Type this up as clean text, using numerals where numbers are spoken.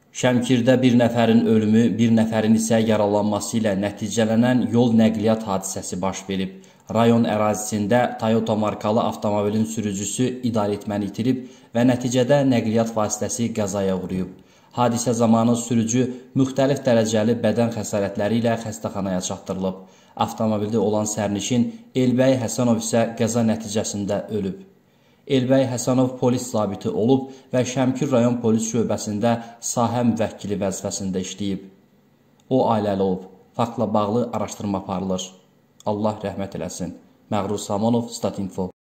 Şəmkirdə bir nəfərin ölümü, bir nəfərin isə yaralanması ilə nəticələnən yol nəqliyyat hadisəsi baş verib. Rayon ərazisində Toyota markalı avtomobilin sürücüsü idarəetməni itirib və nəticədə nəqliyyat vasitəsi qəzaya uğrayıb. Hadisə zamanı sürücü müxtəlif dərəcəli bədən xəsarətləri ilə xəstəxanaya çatdırılıb. Avtomobildə olan sərnişin Elbəy Həsənov isə qəza nəticəsində ölüb. Elbəy Həsənov polis zabiti olub və Şəmkir rayon polis şöbəsində sahə müvəkkili vəzifəsində işləyib. O ailəli olub. Faktla bağlı araşdırma aparılır. Allah rəhmət eləsin. Məğrur Samonov, Statinfo.